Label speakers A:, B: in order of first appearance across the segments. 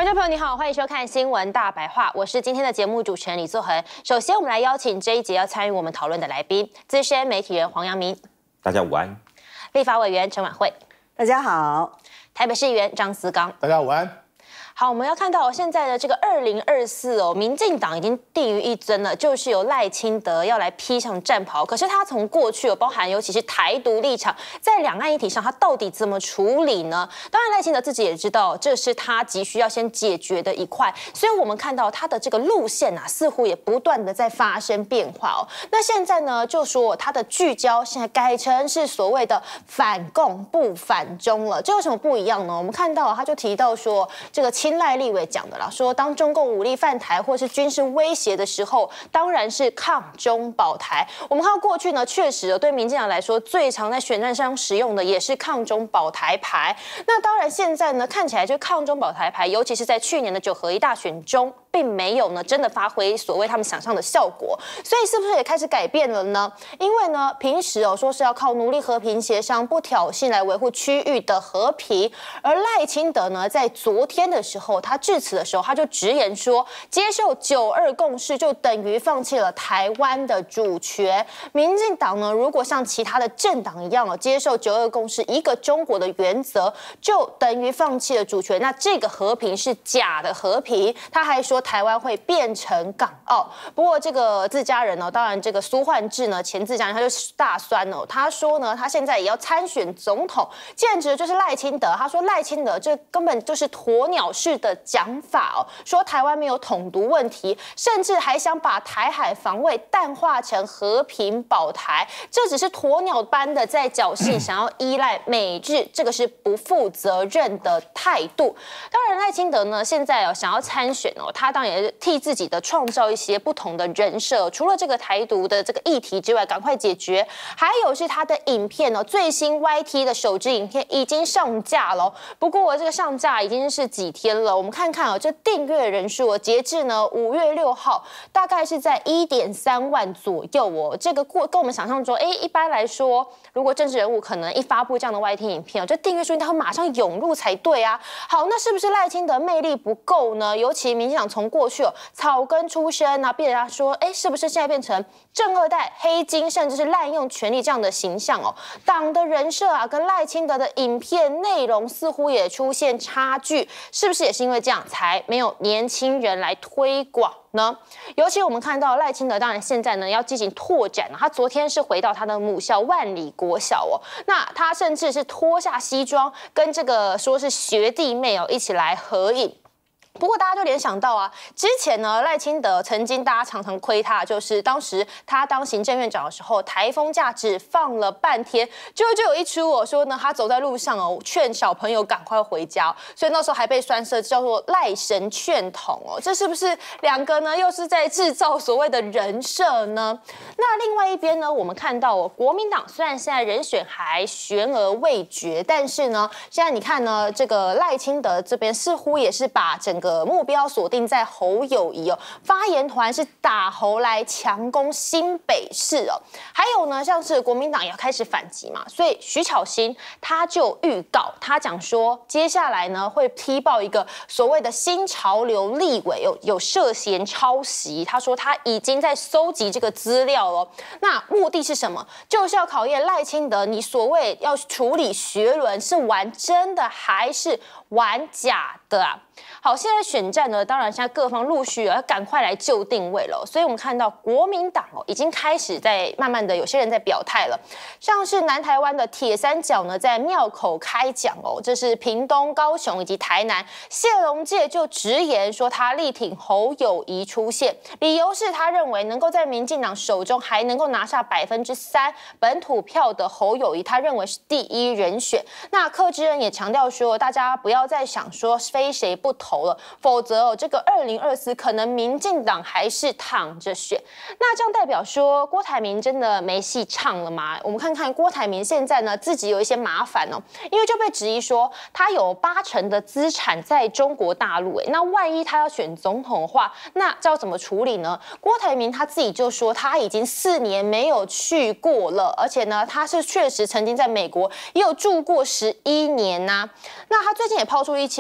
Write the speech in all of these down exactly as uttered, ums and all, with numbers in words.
A: 众朋友你好，欢迎收看《新闻大白话》，我是今天的节目主持人李作恒。首先，我们来邀请这一节要参与我们讨论的来宾，资深媒体人黄阳明，
B: 大家午安；
A: 立法委员陈婉慧，
C: 大家好；
A: 台北市议员张思刚，
D: 大家午安。
A: 好，我们要看到现在的这个二零二四哦，民进党已经定于一尊了，就是由赖清德要来披上战袍。可是他从过去哦，包含尤其是台独立场，在两岸议题上，他到底怎么处理呢？当然，赖清德自己也知道，这是他急需要先解决的一块。所以我们看到他的这个路线啊，似乎也不断的在发生变化哦。那现在呢，就说他的聚焦现在改成是所谓的反共不反中了，这有什么不一样呢？我们看到他就提到说，这个亲赖立委讲的啦，说当中共武力犯台或是军事威胁的时候，当然是抗中保台。我们看到过去呢，确实对民进党来说，最常在选战上使用的也是抗中保台牌。那当然现在呢，看起来就抗中保台牌，尤其是在去年的九合一大选中，并没有呢真的发挥所谓他们想象的效果。所以是不是也开始改变了呢？因为呢，平时哦说是要靠努力和平协商、不挑衅来维护区域的和平，而赖清德呢，在昨天的时候，他致辞的时候，他就直言说，接受九二共识就等于放弃了台湾的主权。民进党呢，如果像其他的政党一样哦，接受九二共识一个中国的原则，就等于放弃了主权。那这个和平是假的和平。他还说台湾会变成港澳。不过这个自家人呢，当然这个苏焕智呢，前自家人他就大酸哦，他说呢，他现在也要参选总统，简直就是赖清德。他说赖清德这根本就是鸵鸟式的讲法哦，说台湾没有统独问题，甚至还想把台海防卫淡化成和平保台，这只是鸵鸟般的在侥幸，想要依赖美日，这个是不负责任的态度。当然，赖清德呢现在哦想要参选哦，他当然也是替自己的创造一些不同的人设，除了这个台独的这个议题之外，赶快解决。还有是他的影片哦，最新 Y T 的首支影片已经上架了，不过这个上架已经是几天了，我们看看哦，这订阅人数截至呢五月六号，大概是在一点三万左右哦。这个过跟我们想象中，哎，一般来说，如果政治人物可能一发布这样的 Y T 影片哦，这订阅数应该会马上涌入才对啊。好，那是不是赖清德魅力不够呢？尤其民进党从过去哦草根出身啊，被人家说，哎，是不是现在变成正二代、黑金，甚至是滥用权力这样的形象哦？党的人设啊，跟赖清德的影片内容似乎也出现差距，是不是也是因为这样才没有年轻人来推广呢？尤其我们看到赖清德，当然现在呢要进行拓展，他昨天是回到他的母校万里国小哦，那他甚至是脱下西装，跟这个说是学弟妹哦一起来合影。不过大家就联想到啊，之前呢赖清德曾经大家常常亏他，就是当时他当行政院长的时候，台风假只放了半天，就就有一出我说呢，他走在路上哦，劝小朋友赶快回家，所以那时候还被酸射叫做赖神劝统哦，这是不是两个呢又是在制造所谓的人设呢？那另外一边呢，我们看到哦，国民党虽然现在人选还悬而未决，但是呢，现在你看呢，这个赖清德这边似乎也是把整个目标锁定在侯友宜哦，发言团是打侯来强攻新北市哦，还有呢，像是国民党也要开始反击嘛，所以徐巧芯他就预告，他讲说接下来呢会踢爆一个所谓的新潮流立委有有涉嫌抄袭，他说他已经在搜集这个资料了，那目的是什么？就是要考验赖清德，你所谓要处理学伦是玩真的还是玩假的啊？好，现在选战呢，当然现在各方陆续要赶快来就定位了，所以我们看到国民党哦，已经开始在慢慢的有些人在表态了，像是南台湾的铁三角呢，在庙口开讲哦，这是屏东、高雄以及台南，谢龙介就直言说他力挺侯友宜出现，理由是他认为能够在民进党手中还能够拿下百分之三本土票的侯友宜，他认为是第一人选。那柯志恩也强调说，大家不要再想说非谁不投了，否则哦，这个二零二四可能民进党还是躺着选。那这样代表说郭台铭真的没戏唱了吗？我们看看郭台铭现在呢自己有一些麻烦哦，因为就被质疑说他有八成的资产在中国大陆，哎，那万一他要选总统的话，那这要怎么处理呢？郭台铭他自己就说他已经四年没有去过了，而且呢他是确实曾经在美国也有住过十一年呐、啊。那他最近也抛出一些议题，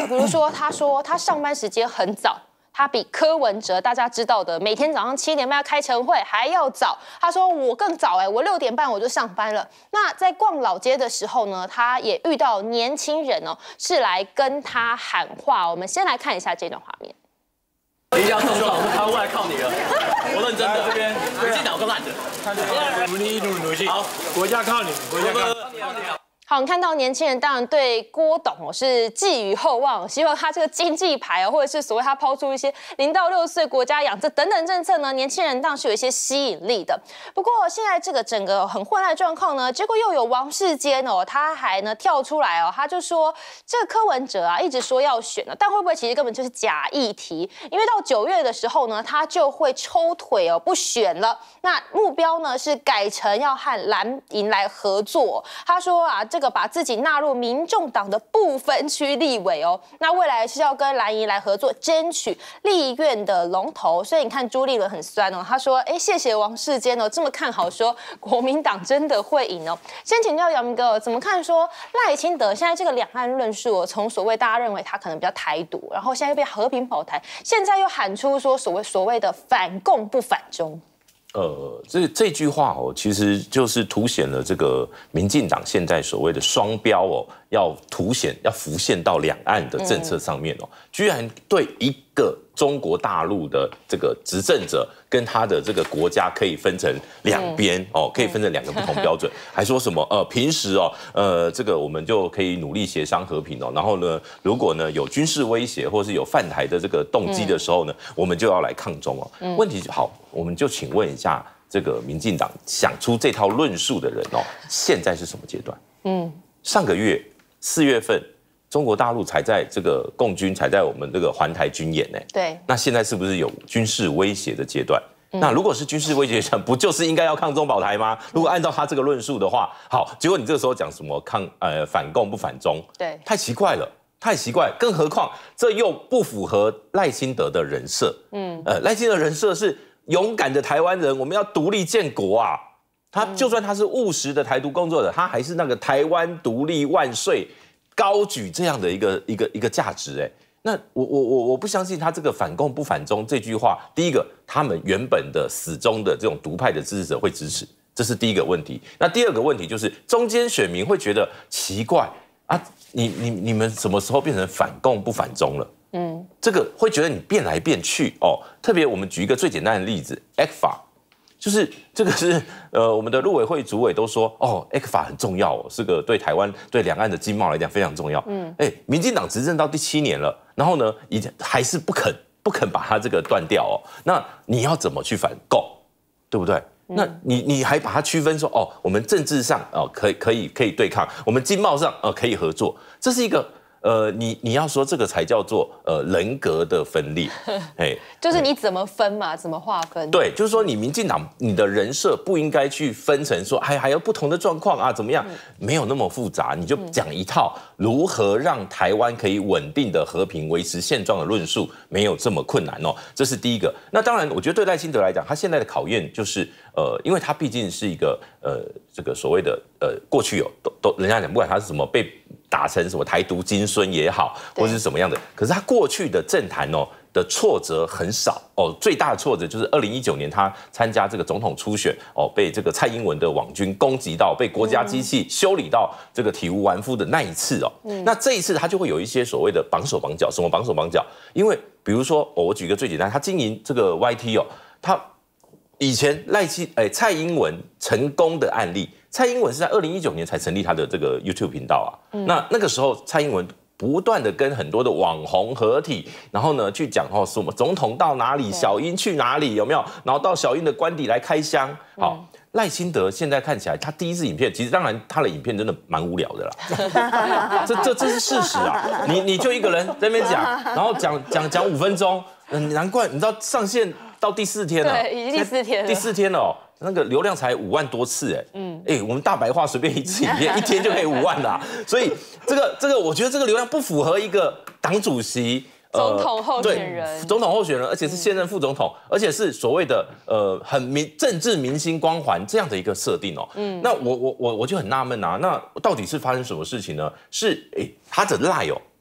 A: 比如说他说他上班时间很早。他比柯文哲大家知道的每天早上七点半要开晨会还要早。他说我更早哎、欸，我六点半我就上班了。那在逛老街的时候呢，他也遇到年轻人哦，是来跟他喊话。我们先来看一下这段画面。
B: 一定要动手，他过来靠你了。我认真的，这边民进党更烂的。
C: 努力一努努力，好，国家靠你，国家靠你。
A: 好，你看到年轻人当然对郭董哦是寄予厚望，希望他这个经济牌哦，或者是所谓他抛出一些零到六岁国家养这等等政策呢，年轻人当然是有一些吸引力的。不过现在这个整个很混乱的状况呢，结果又有王世坚哦，他还呢跳出来哦，他就说这个柯文哲啊一直说要选了，但会不会其实根本就是假议题？因为到九月的时候呢，他就会抽腿哦不选了。那目标呢是改成要和蓝营来合作。他说啊。这个把自己纳入民众党的不分区立委哦，那未来是要跟蓝营来合作，争取立院的龙头。所以你看朱立伦很酸哦，他说：“哎，谢谢王世坚哦，这么看好说国民党真的会赢哦。”先请教姚明哥，怎么看说赖清德现在这个两岸论述哦，从所谓大家认为他可能比较台独，然后现在又被和平保台，现在又喊出说所谓所谓的反共不反中。
D: 呃，这这句话哦，其实就是凸显了这个民进党现在所谓的双标哦，要凸显、要浮现到两岸的政策上面哦，嗯、居然对一个中国大陆的这个执政者跟他的这个国家可以分成两边、嗯、哦，可以分成两个不同标准，嗯、还说什么呃平时哦呃这个我们就可以努力协商和平哦，然后呢，如果呢有军事威胁或是有犯台的这个动机的时候呢，嗯、我们就要来抗中哦。嗯、问题好，我们就请问一下。这个民进党想出这套论述的人哦，现在是什么阶段？嗯，上个月四月份，中国大陆才在这个共军才在我们这个环台军演呢。
A: 对，
D: 那现在是不是有军事威胁的阶段？嗯、那如果是军事威胁上，不就是应该要抗中保台吗？如果按照他这个论述的话，好，结果你这个时候讲什么抗呃反共不反中？对，太奇怪了。太奇怪，更何况这又不符合赖清德的人设。嗯，呃，赖清德人设是勇敢的台湾人，我们要独立建国啊！他就算他是务实的台独工作者，他还是那个台湾独立万岁，高举这样的一个一个一个价值。哎，那我我我我不相信他这个反共不反中这句话，第一个，他们原本的死忠的这种独派的支持者会支持，这是第一个问题。那第二个问题就是中间选民会觉得奇怪啊。你你你们什么时候变成反共不反中了？嗯，这个会觉得你变来变去哦。特别我们举一个最简单的例子 ，E C F A， 就是这个是呃我们的陆委会主委都说哦 ，E C F A 很重要哦，是个对台湾对两岸的经贸来讲非常重要。嗯，哎，民进党执政到第七年了，然后呢，已经还是不肯不肯把它这个断掉哦。那你要怎么去反共，对不对？那你你还把它区分说哦，我们政治上哦可以可以可以对抗，我们经贸上呃可以合作，这是一个呃你你要说这个才叫做呃人格的分裂，哎，
A: 就是你怎么分嘛，怎么划分？
D: 对，就是说你民进党你的人设不应该去分成说还还有不同的状况啊怎么样，没有那么复杂，你就讲一套如何让台湾可以稳定的和平维持现状的论述，没有这么困难哦，这是第一个。那当然，我觉得对赖清德来讲，他现在的考验就是。呃，因为他毕竟是一个呃，这个所谓的呃，过去有都都人家讲，不管他是什么被打成什么台独金孙也好，或者是什么样的，可是他过去的政坛哦的挫折很少哦，最大的挫折就是二零一九年他参加这个总统初选哦，被这个蔡英文的网军攻击到，被国家机器修理到这个体无完肤的那一次哦，嗯、那这一次他就会有一些所谓的绑手绑脚，什么绑手绑脚？因为比如说、哦、我举个最简单，他经营这个 Y T 哦，他。以前赖清哎蔡英文成功的案例，蔡英文是在二零一九年才成立他的这个 YouTube 频道啊。嗯、那那个时候蔡英文不断的跟很多的网红合体，然后呢去讲哦什么总统到哪里，小英去哪里，有没有？然后到小英的官邸来开箱。好，赖、嗯、清德现在看起来，他第一支影片，其实当然他的影片真的蛮无聊的啦。这这这是事实啊！你你就一个人在那边讲，然后讲讲讲五分钟，嗯，难怪你知道上线。到第四天了，
A: 对，已经第四天了。
D: 第四天了、哦，那个流量才五万多次，哎，嗯，哎，我们大白话随便一支影片，一天就可以五万啦。所以这个这个，我觉得这个流量不符合一个党主席、
A: 呃、总统候选人，
D: 总统候选人，而且是现任副总统，嗯、而且是所谓的呃很明政治明星光环这样的一个设定哦。嗯，那我我我我就很纳闷啊，那到底是发生什么事情呢？是哎，他的赖哦。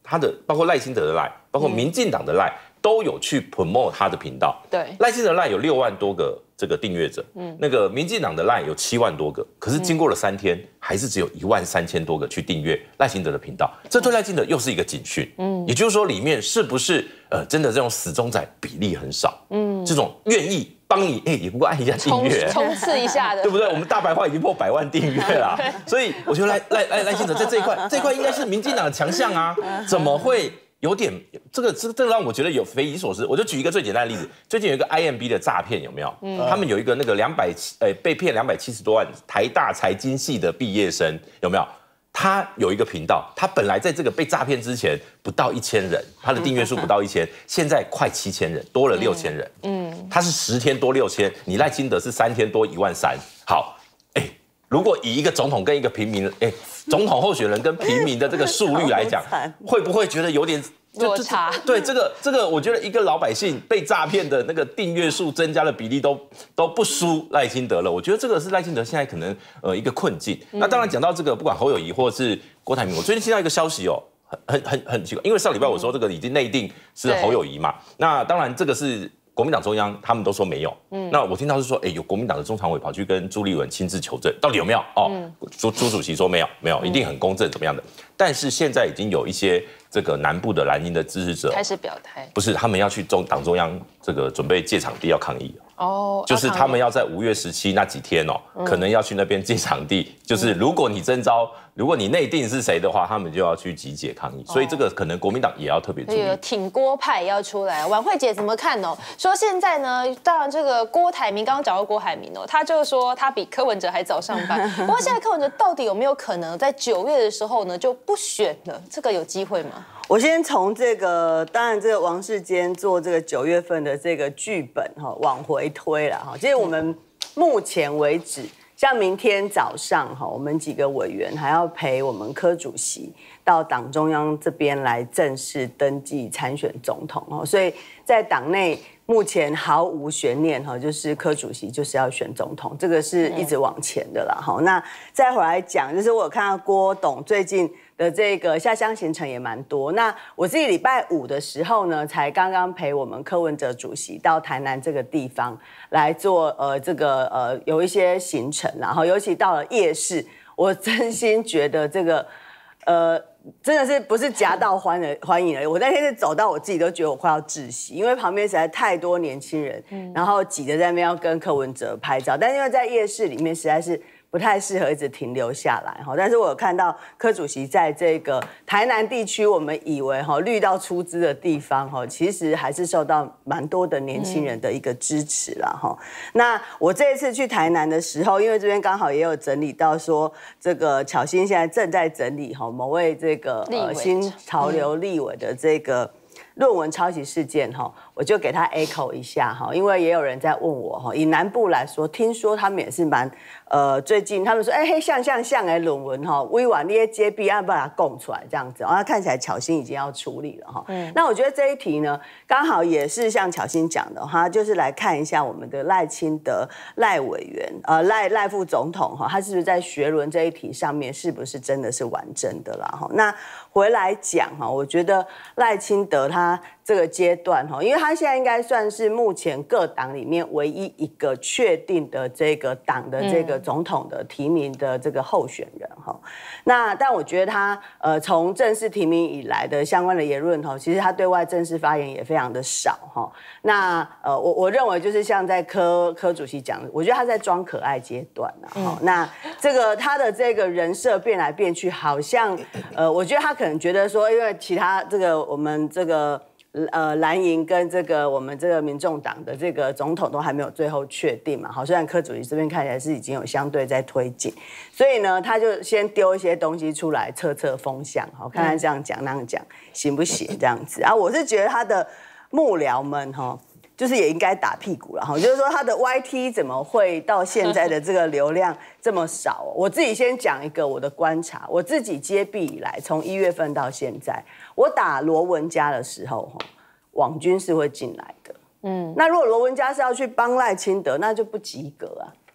D: 他的包括赖清德的赖，包括民进党的赖。嗯都有去 promote 他的频道，
A: 对，
D: 赖清德 LINE 有六万多个这个订阅者，嗯，那个民进党的 LINE 有七万多个，可是经过了三天，嗯、还是只有一万三千多个去订阅赖清德的频道，这对赖清德又是一个警讯，嗯，也就是说里面是不是呃真的这种死忠仔比例很少，嗯，这种愿意帮你哎、欸、也不过按一下订阅，
A: 冲刺一下的，
D: 对不对？我们大白话已经破百万订阅了，所以我觉得赖赖赖赖清德在这一块这一块应该是民进党的强项啊，怎么会？有点这个这个这个让我觉得有匪夷所思。我就举一个最简单的例子，最近有一个 I M B 的诈骗，有没有？嗯，他们有一个那个两百七呃被骗两百七十多万台大财经系的毕业生，有没有？他有一个频道，他本来在这个被诈骗之前不到一千人，他的订阅数不到一千，现在快七千人，多了六千人。嗯，他是十天多六千，你赖清德是三天多一万三。好，哎，如果以一个总统跟一个平民，哎。总统候选人跟平民的这个数率来讲，会不会觉得有点
A: 落差？
D: 对，这个这个，我觉得一个老百姓被诈骗的那个订阅数增加的比例都都不输赖清德了。我觉得这个是赖清德现在可能呃一个困境。嗯、那当然讲到这个，不管侯友宜或是郭台铭，我最近听到一个消息哦，很很很很奇怪，因为上礼拜我说这个已经内定是侯友宜嘛，那当然这个是。国民党中央他们都说没有，嗯，那我听到是说，哎，有国民党的中常委跑去跟朱立伦亲自求证，到底有没有？哦，嗯、朱朱主席说没有，没有，一定很公正，怎么样的？但是现在已经有一些这个南部的蓝营的支持者
A: 开始表态，
D: 不是他们要去中党中央这个准备借场地要抗议哦，就是他们要在五月十七那几天哦，嗯、可能要去那边借场地，就是如果你征召。如果你内定是谁的话，他们就要去集结抗议，所以这个可能国民党也要特别注意。
A: 有挺郭派要出来，婉慧姐怎么看哦？说现在呢，当然这个郭台铭刚刚讲到郭台铭哦，他就说他比柯文哲还早上班。不过现在柯文哲到底有没有可能在九月的时候呢就不选了？这个有机会吗？
E: 我先从这个，当然这个王世坚做这个九月份的这个剧本哈往回推了哈。其实我们目前为止。像明天早上哈，我们几个委员还要陪我们柯主席到党中央这边来正式登记参选总统哦，所以在党内目前毫无悬念哈，就是柯主席就是要选总统，这个是一直往前的啦哈。那再回来讲，就是我有看到郭董最近的这个下乡行程也蛮多。那我自己礼拜五的时候呢，才刚刚陪我们柯文哲主席到台南这个地方来做呃这个呃有一些行程，然后尤其到了夜市，我真心觉得这个呃真的是不是夹道欢的欢迎而已。我那天是走到我自己都觉得我快要窒息，因为旁边实在太多年轻人，嗯、然后挤着在那边要跟柯文哲拍照，但因为在夜市里面实在是。不太适合一直停留下来哈，但是我有看到柯主席在这个台南地区，我们以为哈绿到出资的地方哈，其实还是受到蛮多的年轻人的一个支持啦哈。嗯、那我这一次去台南的时候，因为这边刚好也有整理到说，这个巧芯现在正在整理哈某位这个呃新潮流立委的这个。论文抄袭事件哈，我就给他 echo 一下哈，因为也有人在问我哈，以南部来说，听说他们也是蛮呃，最近他们说，哎、欸、嘿，像像像哎，论文哈，微婉那些揭弊案把它供出来这样子，然后看起来巧芯已经要处理了哈。嗯，那我觉得这一题呢，刚好也是像巧芯讲的哈，就是来看一下我们的赖清德赖委员呃赖赖副总统哈，他是不是在学伦这一题上面是不是真的是完整的啦哈？那回来讲哈，我觉得赖清德他。他这个阶段哈，因为他现在应该算是目前各党里面唯一一个确定的这个党的这个总统的提名的这个候选人哈。那但我觉得他呃从正式提名以来的相关的言论哈，其实他对外正式发言也非常的少哈。那呃我我认为就是像在柯柯主席讲的，我觉得他在装可爱阶段啊。嗯、那这个他的这个人设变来变去，好像呃我觉得他可能觉得说，因为其他这个我们这个。呃，蓝营跟这个我们这个民众党的这个总统都还没有最后确定嘛，好，虽然柯主席这边看起来是已经有相对在推进，所以呢，他就先丢一些东西出来测测风向，好，看看这样讲那样讲行不行这样子啊？我是觉得他的幕僚们哈。就是也应该打屁股了哈，就是说他的 Y T 怎么会到现在的这个流量这么少？我自己先讲一个我的观察，我自己接币以来，从一月份到现在，我打罗文嘉的时候，网军是会进来的。嗯，那如果罗文嘉是要去帮赖清德，那就不及格啊。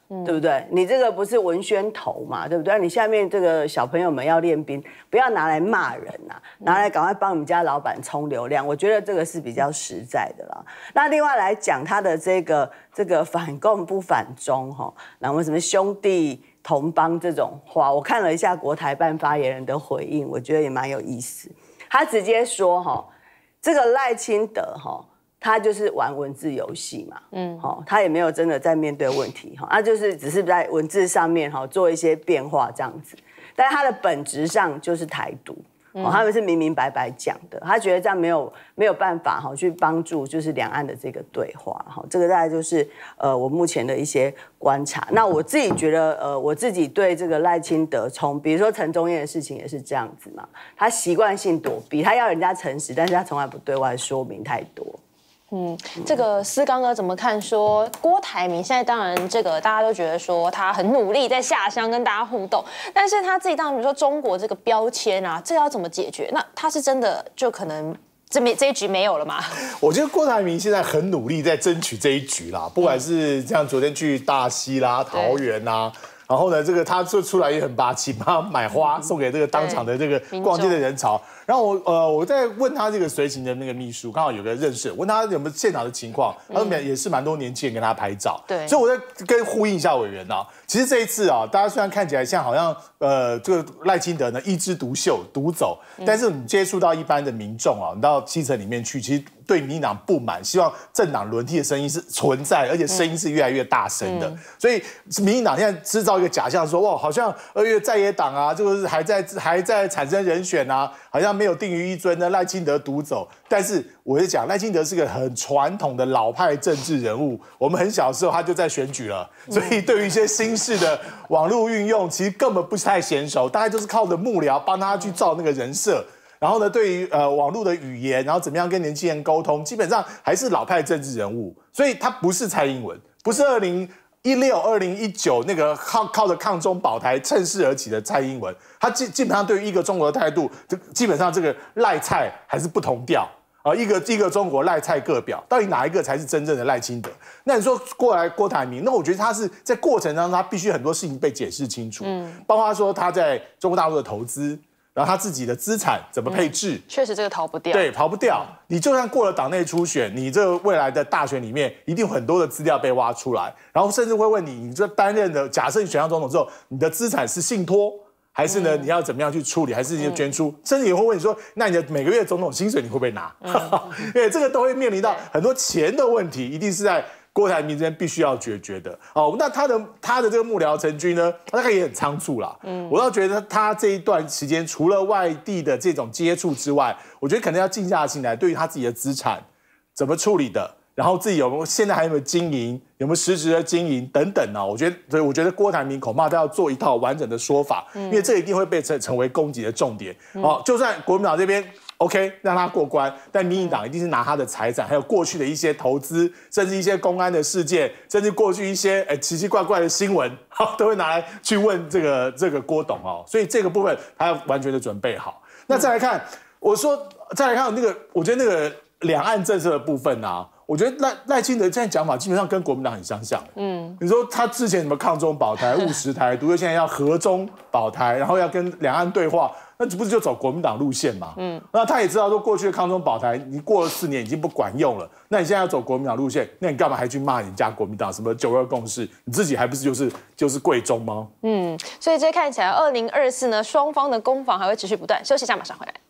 E: 对不对？你这个不是文宣头嘛，对不对？你下面这个小朋友们要练兵，不要拿来骂人啊，拿来赶快帮你们家老板冲流量，我觉得这个是比较实在的啦。那另外来讲，他的这个这个反共不反中哈，然后什么兄弟同邦这种话，我看了一下国台办发言人的回应，我觉得也蛮有意思。他直接说哈，这个赖清德哈。他就是玩文字游戏嘛，嗯，好，他也没有真的在面对问题，哈，他就是只是在文字上面哈做一些变化这样子，但他的本质上就是台独，哦，他们是明明白白讲的，他觉得这样没有没有办法哈去帮助就是两岸的这个对话，哈，这个大概就是呃我目前的一些观察。那我自己觉得呃我自己对这个赖清德从比如说陈宗彦的事情也是这样子嘛，他习惯性躲避，他要人家诚实，但是他从来不对外说明太多。
A: 嗯，这个思刚哥怎么看？说郭台铭现在当然这个大家都觉得说他很努力在下乡跟大家互动，但是他自己当然比如说中国这个标签啊，这要怎么解决？那他是真的就可能这没这一局没有了吗？
F: 我觉得郭台铭现在很努力在争取这一局啦，不管是像昨天去大溪啦、桃园啦。然后呢，这个他就出来也很霸气，帮他买花送给这个当场的这个逛街的人潮。然后我呃我在问他这个随行的那个秘书，刚好有个认识，问他有没有现场的情况，他说也是蛮多年轻人跟他拍照。对，所以我在跟呼应一下委员啊，其实这一次啊，大家虽然看起来像好像呃这个赖清德呢一枝独秀独走，但是你接触到一般的民众啊，你到基层里面去，其实对民进党不满，希望政党轮替的声音是存在，而且声音是越来越大声的。嗯、所以民进党现在制造一个假象说，哇，好像二月在野党啊，就是还在还在产生人选啊，好像没有定于一尊的赖清德独走。但是我就讲，赖清德是个很传统的老派政治人物，我们很小的时候他就在选举了，所以对于一些新式的网络运用，其实根本不太娴熟，大概就是靠着幕僚帮他去造那个人设。然后呢，对于呃网络的语言，然后怎么样跟年轻人沟通，基本上还是老派政治人物，所以他不是蔡英文，不是二零一六、二零一九那个靠靠着抗中保台趁势而起的蔡英文，他基基本上对于一个中国的态度，就基本上这个赖蔡还是不同调啊，一个一个中国赖蔡各表，到底哪一个才是真正的赖清德？那你说过来郭台铭，那我觉得他是在过程当中，他必须很多事情被解释清楚，嗯，包括说他在中国大陆的投资。然后他自己的资产怎么配置？
A: 确、嗯、实这个逃不掉。
F: 对，逃不掉。你就算过了党内初选，你这个未来的大选里面，一定有很多的资料被挖出来，然后甚至会问你，你这担任的，假设你选上总统之后，你的资产是信托，还是呢、嗯、你要怎么样去处理，还是你就捐出？嗯、甚至也会问你说，那你的每个月总统薪水你会不会拿？嗯、因为这个都会面临到很多钱的问题，一定是在郭台铭这边必须要解决的哦。那他的他的这个幕僚陈军呢，他大概也很仓促啦。嗯，我倒觉得他这一段时间除了外地的这种接触之外，我觉得可能要静下心来，对于他自己的资产怎么处理的，然后自己有没有现在还有没有经营，有没有实质的经营等等呢、啊？我觉得，所以我觉得郭台铭恐怕都要做一套完整的说法，嗯、因为这一定会被成成为攻击的重点。嗯、哦，就算国民党这边。OK， 让他过关，但民进党一定是拿他的财产，还有过去的一些投资，甚至一些公安的事件，甚至过去一些哎奇奇怪怪的新闻，都会拿来去问这个这个郭董哦。所以这个部分他要完全的准备好。那再来看，我说再来看那个，我觉得那个两岸政策的部分啊，我觉得赖赖清德现在讲法基本上跟国民党很相像。嗯，你说他之前什么抗中保台、务实台独，现在要和中保台，然后要跟两岸对话。那不是就走国民党路线嘛？嗯，那他也知道说过去的抗中保台，你过了四年已经不管用了。那你现在要走国民党路线，那你干嘛还去骂人家国民党什么九二共识？你自己还不是就是就是贵中吗？
A: 嗯，所以这看起来二零二四呢，双方的攻防还会持续不断。休息一下，马上回来。